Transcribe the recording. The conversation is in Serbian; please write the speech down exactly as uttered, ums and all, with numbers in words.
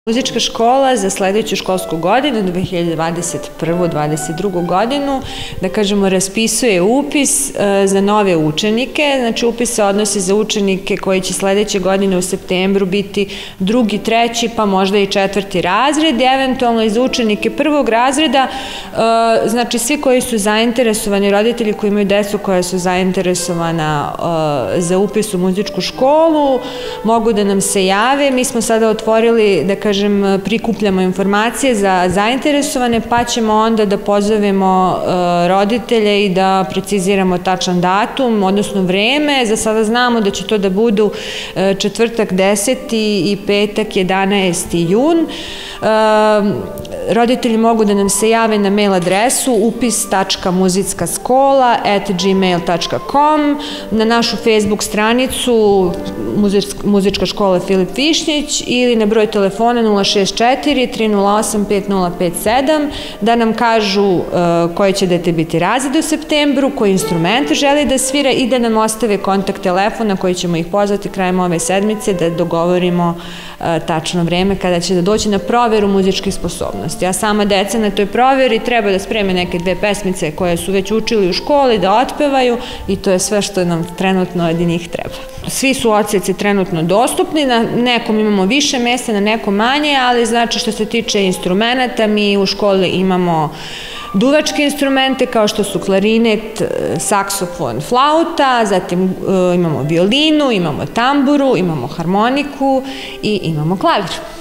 Muzička škola za sledeću školsku godinu, dve hiljade dvadeset prvu dvadeset drugu godinu, da kažemo, raspisuje upis za nove učenike. Znači, upis se odnosi za učenike koji će sledeće godine u septembru biti drugi, treći, pa možda i četvrti razred, eventualno i za učenike prvog razreda. Znači, svi koji su zainteresovani, roditelji koji imaju decu koja su zainteresovana za upis u muzičku školu, mogu da nam se jave. Mi smo sada otvorili, da kažem, prikupljamo informacije za zainteresovane, pa ćemo onda da pozovemo roditelje i da preciziramo tačan datum, odnosno vreme. Za sada znamo da će to da budu četvrtak deseti i petak jedanaesti jun. Roditelji mogu da nam se jave na mail adresu upis tačka muzicka škola at gmail tačka com, na našu Facebook stranicu Muzička škola Filip Višnjić ili na broj telefona nula šest četiri tri nula osam pet nula pet sedam, da nam kažu koje će dete biti razred u septembru, koji instrument želi da svira i da nam ostave kontakt telefona koji ćemo ih pozvati krajem ove sedmice da dogovorimo tačno vreme kada će da doći na proveru muzičkih sposobnosti. A sama deca na toj proveri treba da spreme neke dve pesmice koje su već učili u školi, da otpevaju, i to je sve što nam trenutno od njih treba. Svi su odseci trenutno dostupni, na nekom imamo više mesta, na nekom manje, ali znači što se tiče instrumenta, mi u školi imamo duvačke instrumente kao što su klarinet, saksofon, flauta, zatim imamo violinu, imamo tamburu, imamo harmoniku i imamo klavir.